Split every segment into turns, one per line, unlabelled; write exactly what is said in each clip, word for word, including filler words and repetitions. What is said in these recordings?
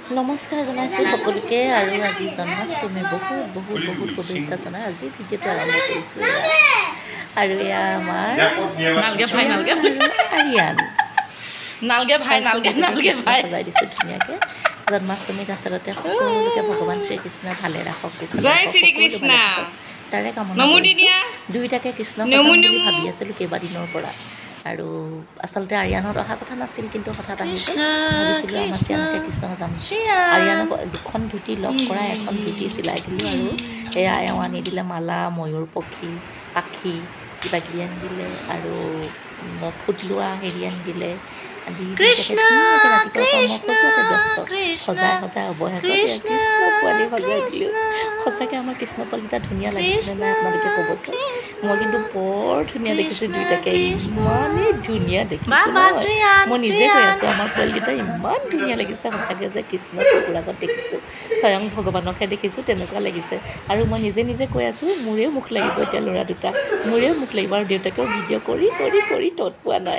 নমস্কাৰ জনাইছোঁ সকলোকে আৰু আজি জন্মাষ্টমী বহুত বহুত বহুত শুভেচ্ছা জনাই আজি ভিডিঅ'টো আৰম্ভ কৰিছোঁ আৰু এয়া আমাৰ
নালগে ভাই নালগে
আৰিয়ান
নালগে ভাই নালগে নালগে ভাই
সজাই দিছোঁ ধুনীয়াকৈ জন্মাষ্টমীত আচলতে সকলোকে ভগৱান শ্ৰীকৃষ্ণ ভালে ৰাখক
জয় শ্ৰীকৃষ্ণ
তাৰে কামনা কৰিছোঁ দুয়োটাকে কৃষ্ণ ভাবি আছিলোঁ কেইবাদিনৰ পৰা আৰু আচলতে আৰিয়ানত অহা কথা নাছিল কিন্তু হঠাৎ আহিছে ভাবিছিলোঁ আমাৰ চিয়ানকে কৃষ্ণ যাম আৰিয়ানক দুখন ধুতি লগ কৰাই এখন ধুতি চিলাই দিলোঁ আৰু এয়া এওঁ আনি দিলে মালা ময়ূৰ পক্ষী পাখি কিবা কিবি আনি দিলে আৰু ফুট লোৱা হেৰি আনি দিলে সজাই সজাই অৱশেষত কৃষ্ণ পোৱালি সজাই দিলোঁ সঁচাকৈ আমাৰ কৃষ্ণ পোৱালিকেইটা ধুনীয়া লাগিছে নাই আপোনালোকে ক'বচোন মই কিন্তু বৰ ধুনীয়া দেখিছোঁ দুয়োটাকে ইমানেই ধুনীয়া দেখিছোঁ মই নিজে কৈ আছোঁ আমাৰ পোৱালিকেইটা ইমান ধুনীয়া লাগিছে সঁচাকৈ যে কৃষ্ণ চকুৰ আগত দেখিছোঁ স্বয়ং ভগৱানকহে দেখিছোঁ তেনেকুৱা লাগিছে আৰু মই নিজে নিজে কৈ আছোঁ মোৰেও মুখ লাগিব এতিয়া ল'ৰা দুটা মোৰেও মুখ লাগিব আৰু দেউতাকেও ভিডিঅ' কৰি কৰি কৰি তত পোৱা নাই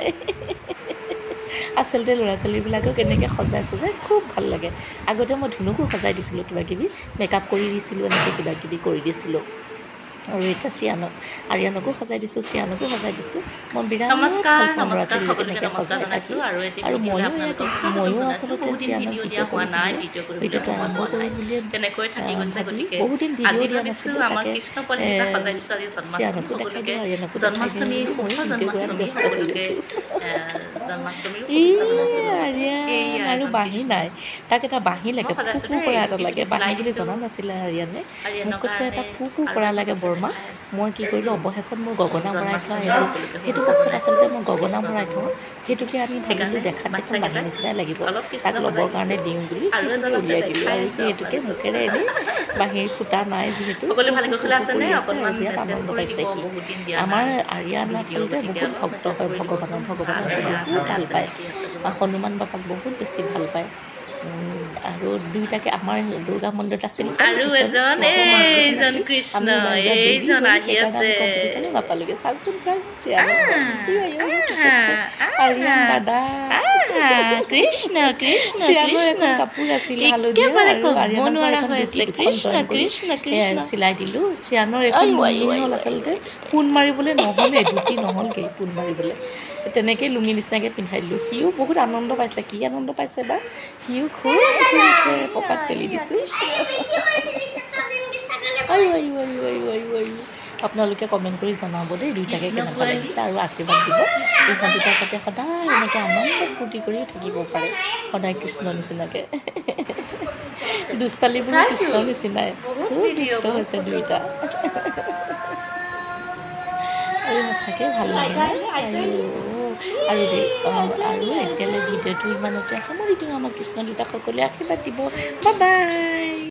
আচলতে ল'ৰা ছোৱালীবিলাকক এনেকৈ সজাই সজাই খুব ভাল লাগে আগতে মই ধুনুকো সজাই দিছিলোঁ কিবা কিবি মেকআপ কৰি দিছিলোঁ এনেকৈ কিবা কিবি কৰি দিছিলোঁ আৰু এতিয়া শ্ৰিয়ানক আৰিয়ানকো সজাই দিছোঁ শ্ৰিয়ানকো সজাই দিছোঁ মই বিৰাট
নমস্কাৰ নমস্কাৰ সকলোকে নমস্কাৰ জনাইছোঁ আৰু এটি ভিডিঅ'লৈ আপোনালোকক স্বাগতম জনাইছোঁ বহুদিন ভিডিঅ' দিয়া হোৱা নাই ভিডিঅ' কৰিবলৈ সময় পোৱা নাই তেনেকৈ থাকি গৈছে গতিকে আজি ভাবিছোঁ আমাৰ কৃষ্ণ পোৱালিকেইটা সজাই দিছোঁ আজি জন্মাষ্টমী সকলোকে জন্মাষ্টমী শুভ জন্মাষ্টমী সকলোকে জন্মাষ্টমীৰ শুভেচ্ছা জনাইছোঁ
আৰু বাঁহী নাই তাক এটা বাঁহী লাগে ফুকু কৰা এটা লাগে বাঁহী বুলি জনা নাছিলে আৰিয়ানে মোক কৈছে এটা ফুকু কৰা লাগে বৰমা মই কি কৰিলোঁ অৱশেষত মোৰ গগনা মৰাই থোৱা আহিলোঁ সেইটো পাছত আচলতে মই গগনা মৰাই থওঁ সেইটোকে আমি ভাবিলোঁ দেখাত দেখোন বাঁহী নিচিনাই লাগিব তাক ল'বৰ কাৰণে দিওঁ বুলি উলিয়াই দিলোঁ আৰু সেইটোকে মুখেৰে এনেই বাঁহীৰ ফুটা নাই যিহেতু আমাৰ আৰিয়ান আচলতে বহুত ভক্ত হয় ভগৱানৰ ভগৱানৰ বহুত ভাল পায় হনুমান বাবাক বহুত বেছি ভাল পায় আৰু দুইটাকে আমাৰ দুৰ্গা মন্দিৰত আছিল
আৰু এজন এইজন কৃষ্ণ এইজন আহি আছে
নাপালোগে চাওকচোন দাদা
কৃষ্ণ কৃষ্ণ কৃষ্ণ
কাপোৰ আছিল
কৃষ্ণ কৃষ্ণ কৃষ্ণ
চিলাই দিলোঁ শ্ৰিয়ানৰ এখন হ'ল আচলতে পোন মাৰিবলৈ নহ'লে ধুতি নহ'লগৈ পোন মাৰিবলৈ তেনেকৈ লুঙি নিচিনাকৈ পিন্ধাই দিলোঁ সিও বহুত আনন্দ পাইছে কি আনন্দ পাইছে বা সিও খুব ফুৰিছে পকাত পেলি দিছোঁ আয়ো আয়ো আয়ো আয়ো আয়ো আয়ো আপোনালোকে কমেণ্ট কৰি জনাব দেই দুইটাকে কেনেকুৱা লাগিছে আৰু আশীৰ্বাদ দিব ইহঁত দুটা যাতে সদায় এনেকৈ আনন্দ ফূৰ্তি কৰি থাকিব পাৰে সদায় কৃষ্ণ নিচিনাকৈ দুষ্টালিবোৰ কৃষ্ণ নিচিনাই খুব দুষ্ট হৈছে দুইটা আৰু সঁচাকৈ ভাল লাগে আৰু আৰু দেই আৰু এতিয়ালৈ ভিডিঅ'টো ইমানতে সামৰি দিওঁ আমাৰ কৃষ্ণ দুটা সকলোৱে আশীৰ্বাদ দিব বাই বাই।